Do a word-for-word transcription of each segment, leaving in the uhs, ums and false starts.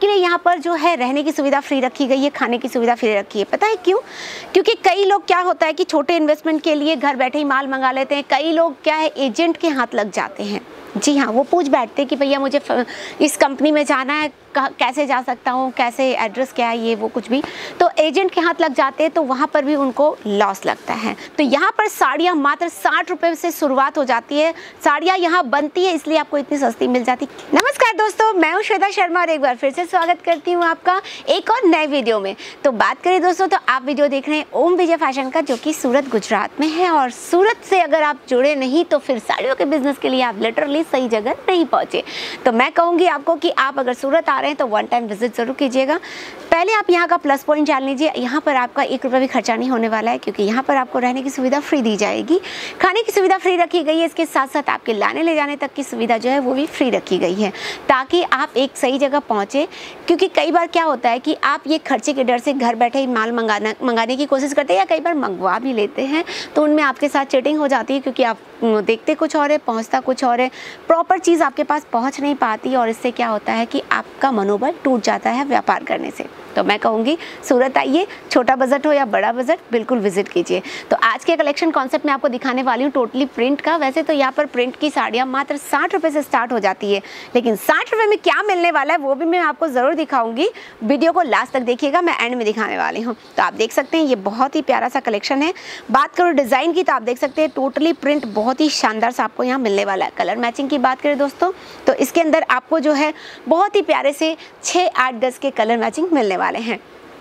आपके लिए यहाँ पर जो है रहने की सुविधा फ्री रखी गई है, खाने की सुविधा फ्री रखी है। पता है क्यों? क्योंकि कई लोग क्या होता है कि छोटे इन्वेस्टमेंट के लिए घर बैठे ही माल मंगा लेते हैं। कई लोग क्या है एजेंट के हाथ लग जाते हैं। जी हाँ, वो पूछ बैठते हैं कि भैया मुझे इस कंपनी में जाना है, कैसे जा सकता हूँ, कैसे एड्रेस क्या है, ये वो कुछ भी, तो एजेंट के हाथ लग जाते हैं, तो वहाँ पर भी उनको लॉस लगता है। तो यहाँ पर साड़ियाँ मात्र साठ रुपये से शुरुआत हो जाती है। साड़ियाँ यहाँ बनती है इसलिए आपको इतनी सस्ती मिल जाती है। नमस्कार दोस्तों, मैं हूँ श्वेता शर्मा और एक बार फिर से स्वागत करती हूँ आपका एक और नए वीडियो में। तो बात करें दोस्तों, तो आप वीडियो देख रहे हैं ओम विजय फैशन का, जो कि सूरत गुजरात में है। और सूरत से अगर आप जुड़े नहीं तो फिर साड़ियों के बिजनेस के लिए आप लिटरली सही जगह नहीं पहुँचे। तो मैं कहूँगी आपको कि आप अगर सूरत आ रहे हैं तो वन टाइम विजिट जरूर कीजिएगा। पहले आप यहाँ का प्लस पॉइंट जान लीजिए। यहाँ पर आपका एक रुपया भी खर्चा नहीं होने वाला है, क्योंकि यहाँ पर आपको रहने की सुविधा फ्री दी जाएगी, खाने की सुविधा फ्री रखी गई है। इसके साथ साथ आपके लाने ले जाने तक की सुविधा जो है वो भी फ्री रखी गई है, ताकि आप एक सही जगह पहुँचे। क्योंकि कई बार क्या होता है कि आप ये खर्चे के डर से घर बैठे ही माल मंगाना मंगाने की कोशिश करते हैं, या कई बार मंगवा भी लेते हैं, तो उनमें आपके साथ चीटिंग हो जाती है, क्योंकि आप देखते कुछ और है, पहुँचता कुछ और है, प्रॉपर चीज़ आपके पास पहुँच नहीं पाती, और इससे क्या होता है कि आपका मनोबल टूट जाता है व्यापार करने से। तो मैं कहूँगी सूरत आइए, छोटा बजट हो या बड़ा बजट, बिल्कुल विजिट कीजिए। तो आज के कलेक्शन कॉन्सेप्ट मैं आपको दिखाने वाली हूँ टोटली प्रिंट का। वैसे तो यहाँ पर प्रिंट की साड़ियाँ मात्र साठ रुपये से स्टार्ट हो जाती है, लेकिन साठ रुपये में क्या मिलने वाला है वो भी मैं आपको ज़रूर दिखाऊंगी। वीडियो को लास्ट तक देखिएगा, मैं एंड में दिखाने वाली हूँ। तो आप देख सकते हैं ये बहुत ही प्यारा सा कलेक्शन है। बात करूँ डिज़ाइन की तो आप देख सकते हैं टोटली प्रिंट बहुत ही शानदार सा आपको यहाँ मिलने वाला है। कलर मैचिंग की बात करें दोस्तों, तो इसके अंदर आपको जो है बहुत ही प्यारे से छः आठ गज के कलर मैचिंग मिलने वाले हैं।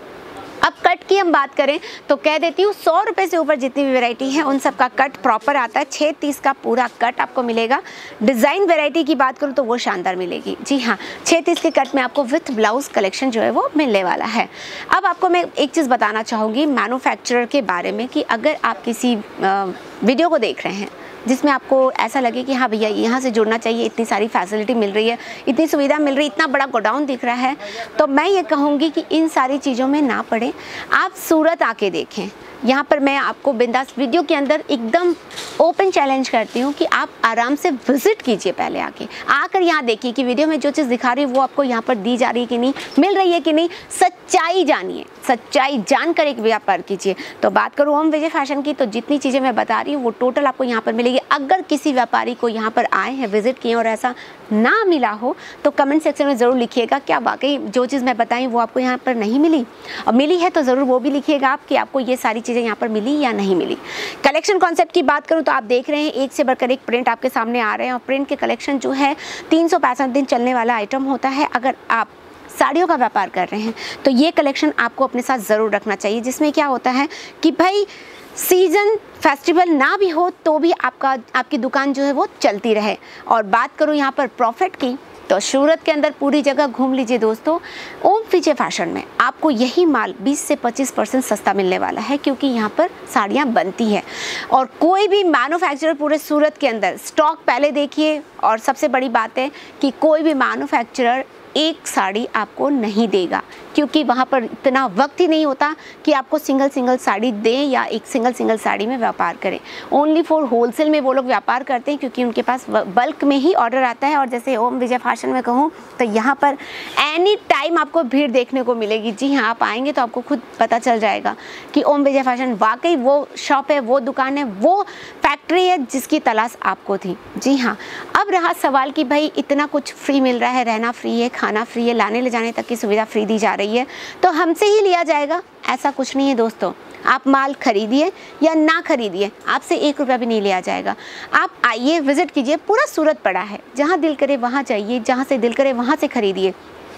अब कट की हम बात करें तो कह देती हूँ सौ रुपये से ऊपर जितनी भी वैरायटी है उन सब का कट प्रॉपर आता है। छः तीस का पूरा कट आपको मिलेगा। डिज़ाइन वैरायटी की बात करूँ तो वो शानदार मिलेगी। जी हाँ, छः तीस के कट में आपको विथ ब्लाउज कलेक्शन जो है वो मिलने वाला है। अब आपको मैं एक चीज़ बताना चाहूँगी मैन्युफैक्चरर के बारे में, कि अगर आप किसी वीडियो को देख रहे हैं जिसमें आपको ऐसा लगे कि हाँ भैया यहाँ से जुड़ना चाहिए, इतनी सारी फैसिलिटी मिल रही है, इतनी सुविधा मिल रही है, इतना बड़ा गोडाउन दिख रहा है, तो मैं ये कहूँगी कि इन सारी चीज़ों में ना पड़े, आप सूरत आके देखें। यहाँ पर मैं आपको बिंदास वीडियो के अंदर एकदम ओपन चैलेंज करती हूँ कि आप आराम से विजिट कीजिए। पहले आके आकर यहाँ देखिए कि वीडियो में जो चीज़ दिखा रही है वो आपको यहाँ पर दी जा रही है कि नहीं, मिल रही है कि नहीं। सच्चाई जानिए, सच्चाई जानकर एक व्यापार कीजिए। तो बात करूँ ओम विजय फैशन की, तो जितनी चीज़ें मैं बता रही हूँ वो टोटल आपको यहाँ पर मिलेगी। अगर किसी व्यापारी को यहाँ पर आए हैं, विजिट किए और ऐसा ना मिला हो तो कमेंट सेक्शन में ज़रूर लिखिएगा क्या वाकई जो चीज़ मैं बताई वो आपको यहाँ पर नहीं मिली, और मिली है तो ज़रूर वो भी लिखिएगा आप कि आपको ये सारी चीज़ें यहाँ पर मिली या नहीं मिली। कलेक्शन कॉन्सेप्ट की बात करूँ तो आप देख रहे हैं एक से बढ़कर एक प्रिंट आपके सामने आ रहे हैं, और प्रिंट के कलेक्शन जो है तीन सौ पैंसठ दिन चलने वाला आइटम होता है। अगर आप साड़ियों का व्यापार कर रहे हैं तो ये कलेक्शन आपको अपने साथ ज़रूर रखना चाहिए, जिसमें क्या होता है कि भाई सीज़न फेस्टिवल ना भी हो तो भी आपका आपकी दुकान जो है वो चलती रहे। और बात करूँ यहाँ पर प्रॉफिट की, तो सूरत के अंदर पूरी जगह घूम लीजिए दोस्तों, ओम विजय फैशन में आपको यही माल बीस से पच्चीस परसेंट सस्ता मिलने वाला है, क्योंकि यहाँ पर साड़ियाँ बनती है। और कोई भी मैन्युफैक्चरर पूरे सूरत के अंदर स्टॉक पहले देखिए, और सबसे बड़ी बात है कि कोई भी मैन्युफैक्चरर एक साड़ी आपको नहीं देगा, क्योंकि वहाँ पर इतना वक्त ही नहीं होता कि आपको सिंगल सिंगल साड़ी दें या एक सिंगल सिंगल साड़ी में व्यापार करें। ओनली फॉर होलसेल में वो लोग व्यापार करते हैं, क्योंकि उनके पास बल्क में ही ऑर्डर आता है। और जैसे ओम विजय फैशन में कहूँ तो यहाँ पर एनी टाइम आपको भीड़ देखने को मिलेगी। जी हाँ, आप आएंगे तो आपको खुद पता चल जाएगा कि ओम विजय फैशन वाकई वो शॉप है, वो दुकान है, वो फैक्ट्री है जिसकी तलाश आपको थी। जी हाँ, अब रहा सवाल कि भाई इतना कुछ फ्री मिल रहा है, रहना फ्री है, खाना फ्री है, लाने ले जाने तक की सुविधा फ्री दी जा रही है, तो हमसे ही लिया जाएगा, ऐसा कुछ नहीं है दोस्तों। आप माल खरीदिए या ना खरीदिए, आपसे एक रुपया भी नहीं लिया जाएगा। आप आइए, विजिट कीजिए, पूरा सूरत पड़ा है, जहाँ दिल करे वहाँ जाइए, जहाँ से दिल करे वहाँ से खरीदिए।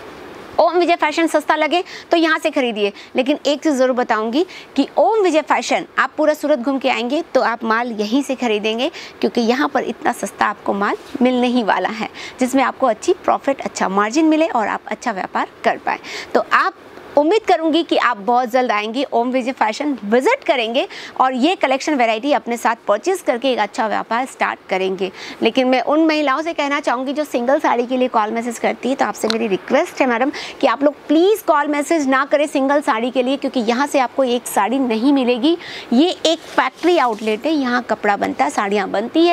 ओम विजय फैशन सस्ता लगे तो यहाँ से खरीदिए, लेकिन एक चीज़ ज़रूर बताऊंगी कि ओम विजय फैशन आप पूरा सूरत घूम के आएंगे तो आप माल यहीं से खरीदेंगे, क्योंकि यहाँ पर इतना सस्ता आपको माल मिलने ही वाला है, जिसमें आपको अच्छी प्रॉफिट, अच्छा मार्जिन मिले और आप अच्छा व्यापार कर पाए। तो आप उम्मीद करूंगी कि आप बहुत जल्द आएंगे, ओम विजय फैशन विजिट करेंगे और ये कलेक्शन वैरायटी अपने साथ परचेज करके एक अच्छा व्यापार स्टार्ट करेंगे। लेकिन मैं उन महिलाओं से कहना चाहूँगी जो सिंगल साड़ी के लिए कॉल मैसेज करती है, तो आपसे मेरी रिक्वेस्ट है मैडम कि आप लोग प्लीज़ कॉल मैसेज ना करें सिंगल साड़ी के लिए, क्योंकि यहाँ से आपको एक साड़ी नहीं मिलेगी। ये एक फैक्ट्री आउटलेट है, यहाँ कपड़ा बनता है, साड़ियाँ बनती है,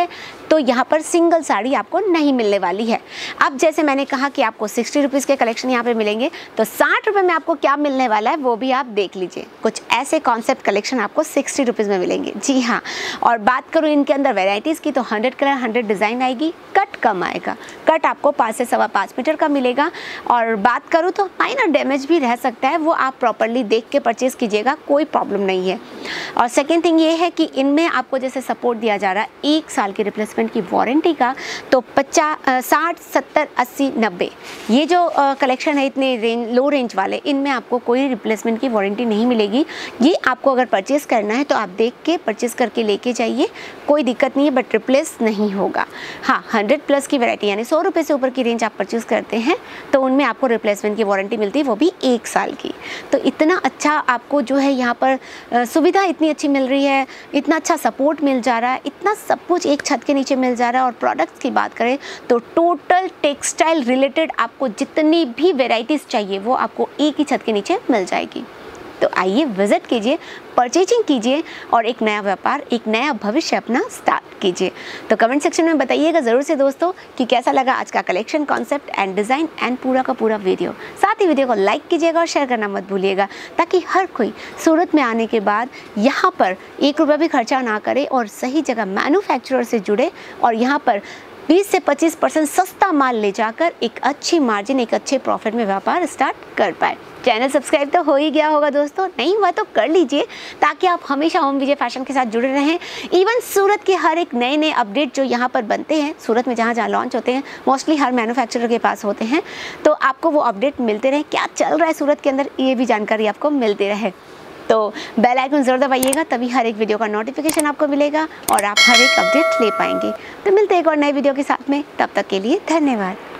तो यहाँ पर सिंगल साड़ी आपको नहीं मिलने वाली है। अब जैसे मैंने कहा कि आपको सिक्सटी रुपीज़ के कलेक्शन यहाँ पे मिलेंगे, तो साठ रुपये में आपको क्या मिलने वाला है वो भी आप देख लीजिए। कुछ ऐसे कॉन्सेप्ट कलेक्शन आपको सिक्सटी रुपीज़ में मिलेंगे। जी हाँ, और बात करूँ इनके अंदर वेराइटीज़ की, तो हंड्रेड कलर हंड्रेड डिज़ाइन आएगी, कट कम आएगा, कट आपको पाँच से सवा पाँच मीटर का मिलेगा। और बात करूँ तो माइनर डैमेज भी रह सकता है, वो आप प्रॉपरली देख के परचेज़ कीजिएगा, कोई प्रॉब्लम नहीं है। और सेकेंड थिंग ये है कि इनमें आपको जैसे सपोर्ट दिया जा रहा है एक साल की रिप्लेसमेंट की वारंटी का, तो पचास साठ सत्तर अस्सी नब्बे ये जो कलेक्शन है इतने रेंज लो रेंज वाले, इनमें आपको कोई रिप्लेसमेंट की वारंटी नहीं मिलेगी। ये आपको अगर परचेज़ करना है तो आप देख के परचेज़ करके लेके जाइए, कोई दिक्कत नहीं है, बट रिप्लेस नहीं होगा। हाँ, हंड्रेड प्लस की वैरायटी यानी सौ रुपये से ऊपर की रेंज आप परचेज़ करते हैं तो उनमें आपको रिप्लेसमेंट की वारंटी मिलती है, वो भी एक साल की। तो इतना अच्छा आपको जो है यहाँ पर सुविधा इतनी अच्छी मिल रही है, इतना अच्छा सपोर्ट मिल जा रहा है, इतना सब कुछ एक छत के नीचे मिल जा रहा है। और प्रोडक्ट्स की बात करें तो टोटल टेक्सटाइल रिलेटेड आपको जितनी भी वेराइटीज़ चाहिए वो आपको एक ही छत के नीचे मिल जाएगी। तो आइए विजिट कीजिए, परचेजिंग कीजिए और एक नया व्यापार, एक नया भविष्य अपना स्टार्ट कीजिए। तो कमेंट सेक्शन में बताइएगा ज़रूर से दोस्तों कि कैसा लगा आज का collection, concept and design and पूरा का पूरा वीडियो। साथ ही वीडियो को लाइक कीजिएगा और शेयर करना मत भूलिएगा, ताकि हर कोई सूरत में आने के बाद यहाँ पर एक रुपया भी खर्चा ना करे और सही जगह मैन्युफैक्चरर से जुड़े और यहाँ पर बीस से पच्चीस परसेंट सस्ता माल ले जाकर एक अच्छी मार्जिन, एक अच्छे प्रॉफिट में व्यापार स्टार्ट कर पाए। चैनल सब्सक्राइब तो हो ही गया होगा दोस्तों, नहीं हुआ तो कर लीजिए, ताकि आप हमेशा ओम विजय फैशन के साथ जुड़े रहें। इवन सूरत के हर एक नए नए अपडेट जो यहाँ पर बनते हैं, सूरत में जहाँ जहाँ लॉन्च होते हैं, मोस्टली हर मैन्युफैक्चरर के पास होते हैं, तो आपको वो अपडेट मिलते रहे, क्या चल रहा है सूरत के अंदर, ये भी जानकारी आपको मिलती रहे। तो बेल आइकन जरूर दबाइएगा, तभी हर एक वीडियो का नोटिफिकेशन आपको मिलेगा और आप हर एक अपडेट ले पाएंगे। तो मिलते हैं एक और नए वीडियो के साथ में, तब तक के लिए धन्यवाद।